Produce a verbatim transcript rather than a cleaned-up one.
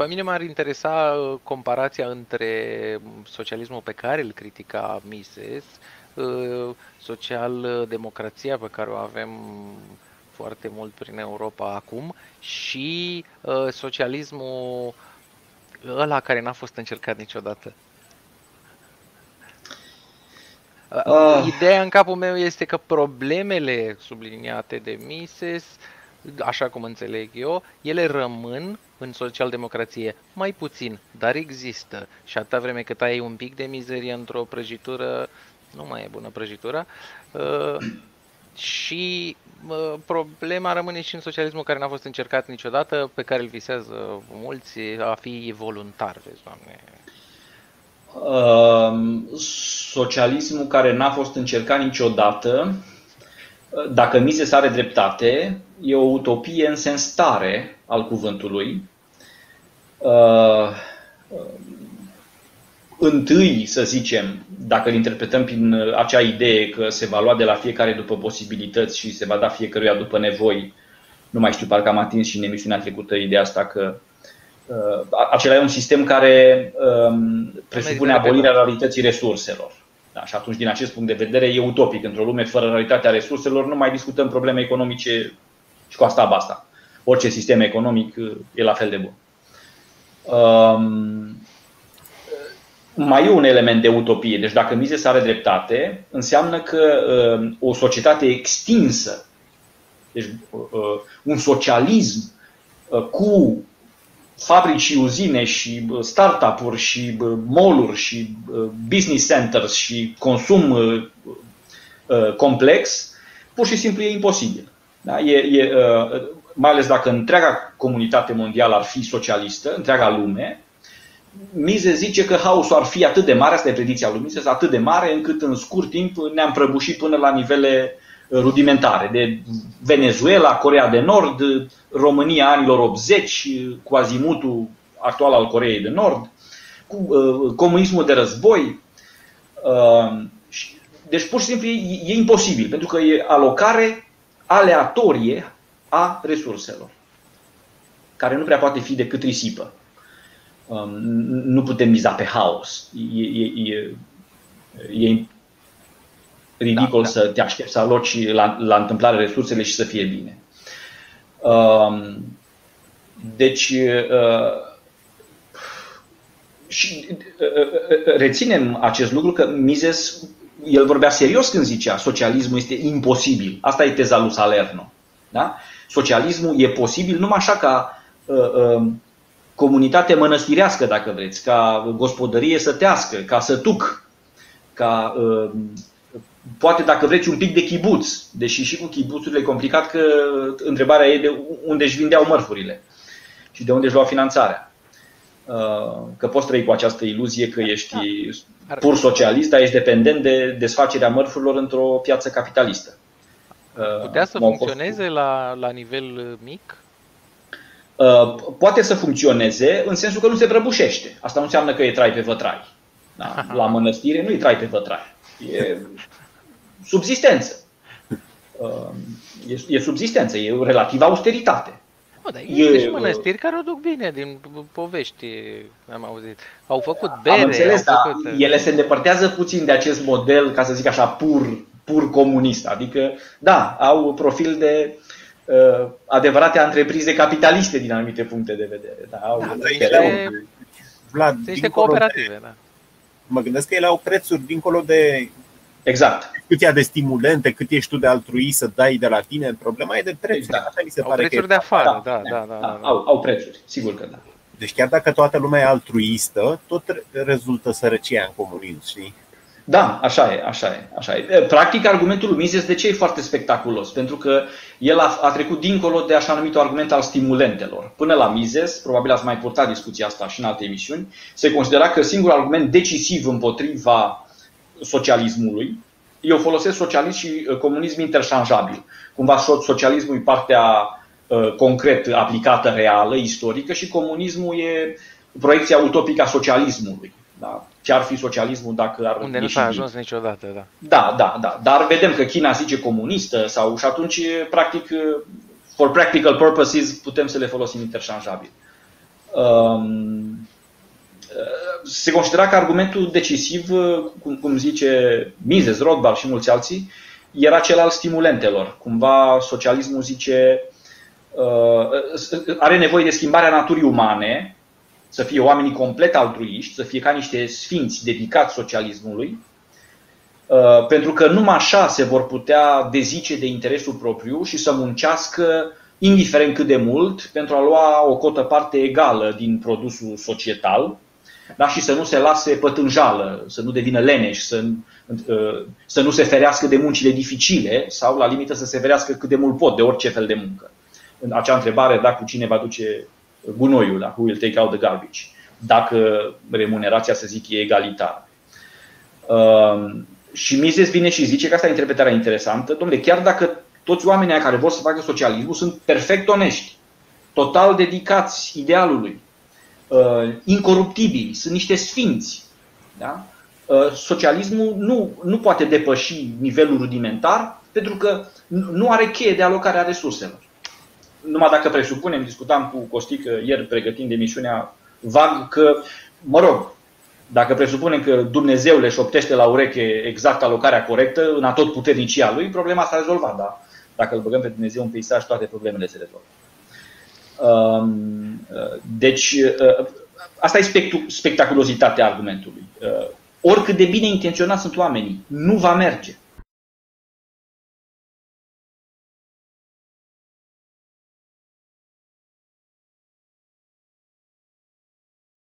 pe mine m-ar interesa comparația între socialismul pe care îl critica Mises, social-democrația pe care o avem foarte mult prin Europa acum și socialismul ăla care n-a fost încercat niciodată. Uh. Ideea în capul meu este că problemele subliniate de Mises, așa cum înțeleg eu, ele rămân în social-democrație mai puțin, dar există. Și atâta vreme cât ai un pic de mizerie într-o prăjitură, nu mai e bună prăjitura. Uh, și uh, problema rămâne și în socialismul care n-a fost încercat niciodată, pe care îl visează mulți, a fi voluntar, vezi, Doamne. Uh, socialismul care n-a fost încercat niciodată, dacă Mises are dreptate, e o utopie în sens tare al cuvântului. Uh, uh, întâi, să zicem, dacă îl interpretăm prin acea idee că se va lua de la fiecare după posibilități și se va da fiecăruia după nevoi, nu mai știu, parcă am atins și în emisiunea trecută ideea asta că uh, acela e un sistem care uh, presupune abolirea rarității resurselor. Da, și atunci, din acest punct de vedere, e utopic. Într-o lume fără raritatea resurselor, nu mai discutăm probleme economice și cu asta basta. Orice sistem economic e la fel de bun. Um, mai e un element de utopie. Deci dacă Mises are dreptate, înseamnă că um, o societate extinsă, deci uh, un socialism uh, cu fabrici și uzine și startup-uri și mall-uri și business centers și consum complex, pur și simplu e imposibil. Da? E, e, mai ales dacă întreaga comunitate mondială ar fi socialistă, întreaga lume, Mises zice că haosul ar fi atât de mare, asta e predicția lui Mises, atât de mare încât în scurt timp ne-am prăbușit până la nivele rudimentare, de Venezuela, Coreea de Nord, România anilor optzeci, cu azimutul actual al Coreei de Nord, cu uh, comunismul de război. Uh, deci pur și simplu e, e imposibil, pentru că e alocare aleatorie a resurselor, care nu prea poate fi decât risipă. Uh, nu putem miza pe haos. E, e, e, e ridicol da, da. Să te aștepți să aloci la, la întâmplare resursele și să fie bine. Uh, deci, uh, și, uh, reținem acest lucru că Mises, el vorbea serios când zicea socialismul este imposibil. Asta e teza lui Salerno. Da? Socialismul e posibil numai așa ca uh, uh, comunitate mănăstirească, dacă vreți, ca gospodărie sătească, ca sătuc, ca... Uh, poate, dacă vreți, un pic de chibuț, deși și cu chibuțurile e complicat, că întrebarea e de unde își vindeau mărfurile și de unde își luau finanțarea. Că poți trăi cu această iluzie că ești pur socialist, dar ești dependent de desfacerea mărfurilor într-o piață capitalistă. Putea să funcționeze la, la nivel mic? Poate să funcționeze în sensul că nu se prăbușește. Asta nu înseamnă că e trai pe vătrai. Da? La mănăstire nu e trai pe vătrai. E subzistență. E, e subzistență, e o relativă austeritate. O, dar există e, și mănăstiri care o duc bine, din povești am auzit. Au făcut bere. Am înțeles, au făcut... dar ele se îndepărtează puțin de acest model, ca să zic așa, pur, pur comunist. Adică, da, au profil de uh, adevărate întreprize capitaliste din anumite puncte de vedere. Da, au da, este, Vlad, este cooperative, de... da. Mă gândesc că ele au prețuri dincolo de exact. cât e de stimulente, cât ești tu de altruist să dai de la tine. Problema e de prețuri. Exact. Așa mi se au pare prețuri că de afară, da, da, da, da, da, da, da. Au, au prețuri, sigur că da. Deci chiar dacă toată lumea e altruistă, tot rezultă sărăcia în comunism, știi? Da, așa e, așa e, așa e. Practic, argumentul lui Mises de ce e foarte spectaculos? Pentru că el a, a trecut dincolo de așa numitul argument al stimulentelor. Până la Mises, probabil ați mai purtat discuția asta și în alte emisiuni, se considera că singurul argument decisiv împotriva socialismului, eu folosesc socialism și comunism interșanjabil. Cumva socialismul e partea uh, concret aplicată, reală, istorică, și comunismul e proiecția utopică a socialismului. Da? Ce ar fi socialismul dacă ar unde nu s-a ajuns niciodată, da. Da, da, da. Dar vedem că China zice comunistă sau și atunci, practic, for practical purposes, putem să le folosim interșanjabil. Se considera că argumentul decisiv, cum zice Mises, Rothbard și mulți alții, era cel al stimulentelor. Cumva socialismul zice are nevoie de schimbarea naturii umane, să fie oamenii complet altruiști, să fie ca niște sfinți dedicați socialismului, pentru că numai așa se vor putea dezice de interesul propriu și să muncească indiferent cât de mult pentru a lua o cotă parte egală din produsul societal, da? Și să nu se lase pătânjală, să nu devină leneși, să, să nu se ferească de muncile dificile sau la limită să se ferească cât de mult pot de orice fel de muncă. Acea întrebare, dacă cine va duce gunoiul, da? Who will take out the garbage? Dacă remunerația, să zic, e egalitară. Uh, și Mises vine și zice că asta e interpretarea interesantă. Dom'le, chiar dacă toți oamenii care vor să facă socialismul sunt perfect onești, total dedicați idealului, uh, incoruptibili, sunt niște sfinți, da? uh, socialismul nu, nu poate depăși nivelul rudimentar pentru că nu are cheie de alocare a resurselor. Numai dacă presupunem, discutam cu Costică ieri pregătind emisiunea vag, că, mă rog, dacă presupunem că Dumnezeu le șoptește la ureche exact alocarea corectă în atotputernicia lui, problema s-a rezolvat, dar dacă îl băgăm pe Dumnezeu în peisaj, toate problemele se rezolvă. Deci, asta e spectaculozitatea argumentului. Oricât de bine intenționați sunt oamenii, nu va merge.